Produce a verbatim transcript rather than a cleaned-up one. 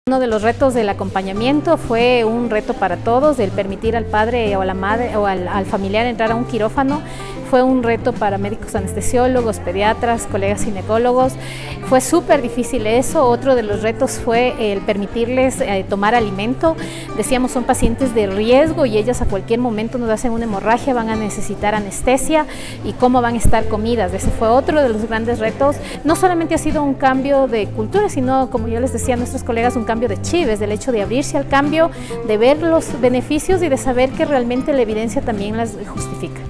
Uno de los retos del acompañamiento fue un reto para todos, el permitir al padre o a la madre o al, al familiar entrar a un quirófano. Fue un reto para médicos anestesiólogos, pediatras, colegas ginecólogos. Fue súper difícil eso. Otro de los retos fue el permitirles eh, tomar alimento. Decíamos, son pacientes de riesgo y ellas a cualquier momento nos hacen una hemorragia, van a necesitar anestesia y cómo van a estar comidas. Ese fue otro de los grandes retos. No solamente ha sido un cambio de cultura, sino, como yo les decía a nuestros colegas, un cambio de chip, es del hecho de abrirse al cambio, de ver los beneficios y de saber que realmente la evidencia también las justifica.